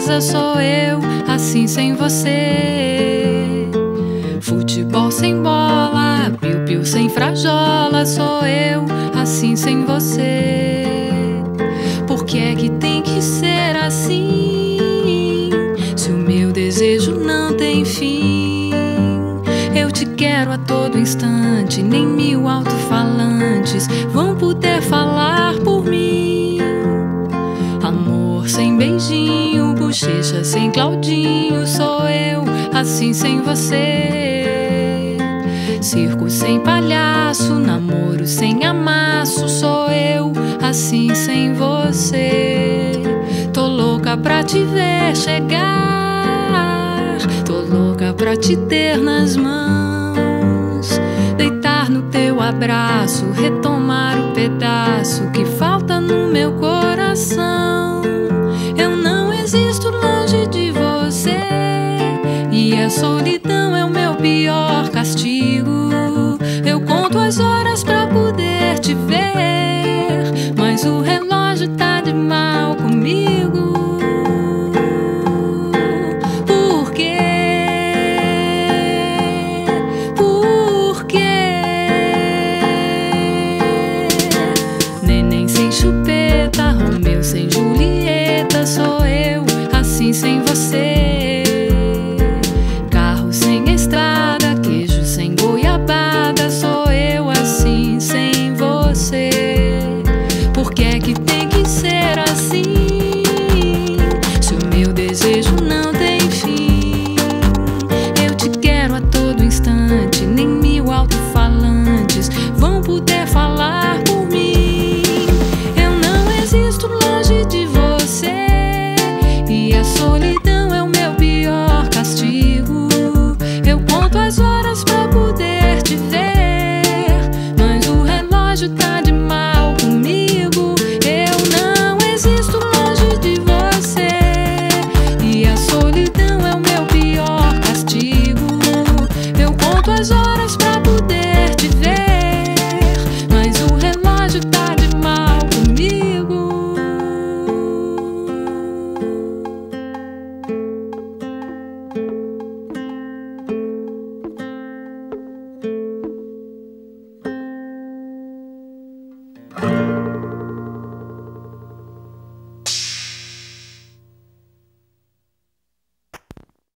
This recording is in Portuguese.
casa sou eu, assim sem você. Futebol sem bola, piu-piu sem frajola, sou eu, assim sem você. Por que é que tem que ser assim? Se o meu desejo não tem fim. Eu te quero a todo instante, nem 1000 alto-falantes vão poder falar por mim. Amor sem beijinho, bochecha sem Claudinho, sou eu, assim sem você. Circo sem palhaço, namoro sem amasso, sou eu, assim sem você. Tô louca pra te ver chegar, tô louca pra te ter nas mãos, deitar no teu abraço, retomar o pedaço que falta no meu coração. Eu não existo longe de você, e a solidão é o meu pior castigo. Eu conto as horas pra poder te ver, mas o relógio tá de mal comigo. Por quê? Por quê? Neném sem chupeta, Romeu sem Julieta, sou eu, assim sem você. Carro sem estrada, queijo sem goiabada, sou eu, assim sem você. Por que é que tem que ser assim? Se o meu desejo não tem fim. Eu te quero a todo instante, nem 1000 alto-falantes vão poder falar por mim. Eu não existo longe de você, e a solidão é o meu pior castigo. Eu conto as horas pra poder te ver, mas o relógio tá de mal comigo. Eu não existo longe de você, e a solidão é o meu pior castigo. Eu conto as horas pra poder te ver, mas o relógio tá de mal comigo.